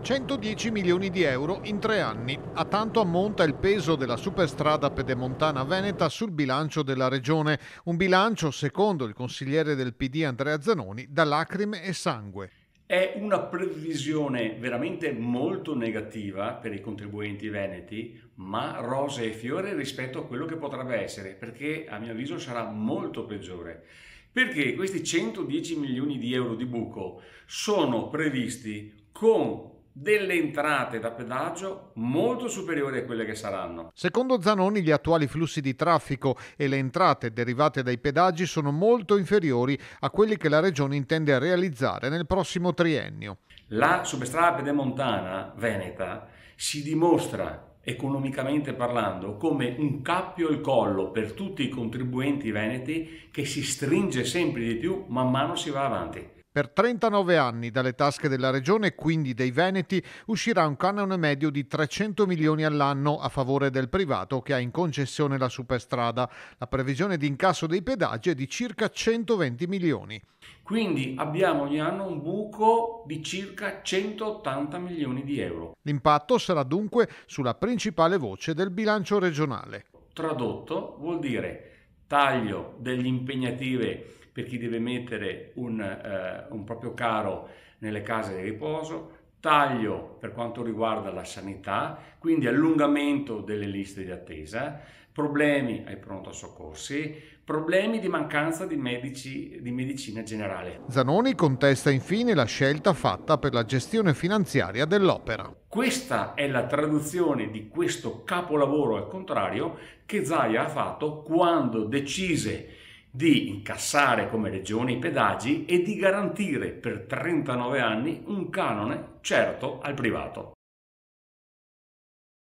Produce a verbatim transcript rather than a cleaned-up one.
centodieci milioni di euro in tre anni. A tanto ammonta il peso della superstrada pedemontana veneta sul bilancio della regione. Un bilancio, secondo il consigliere del P D Andrea Zanoni, da lacrime e sangue. È una previsione veramente molto negativa per i contribuenti veneti, ma rose e fiori rispetto a quello che potrebbe essere, perché a mio avviso sarà molto peggiore. Perché questi centodieci milioni di euro di buco sono previsti con delle entrate da pedaggio molto superiori a quelle che saranno. Secondo Zanoni, gli attuali flussi di traffico e le entrate derivate dai pedaggi sono molto inferiori a quelli che la regione intende realizzare nel prossimo triennio. La superstrada pedemontana veneta si dimostra, economicamente parlando, come un cappio al collo per tutti i contribuenti veneti, che si stringe sempre di più man mano si va avanti. Per trentanove anni dalle tasche della regione, quindi dei veneti, uscirà un canone medio di trecento milioni all'anno a favore del privato che ha in concessione la superstrada. La previsione di incasso dei pedaggi è di circa centoventi milioni. Quindi abbiamo ogni anno un buco di circa centottanta milioni di euro. L'impatto sarà dunque sulla principale voce del bilancio regionale. Tradotto vuol dire taglio degli impegnative per chi deve mettere un, eh, un proprio caro nelle case di riposo, taglio per quanto riguarda la sanità, quindi allungamento delle liste di attesa, problemi ai pronto soccorsi, problemi di mancanza di medici di medicina generale. Zanoni contesta infine la scelta fatta per la gestione finanziaria dell'opera. Questa è la traduzione di questo capolavoro al contrario che Zaia ha fatto quando decise di incassare come regione i pedaggi e di garantire per trentanove anni un canone certo al privato.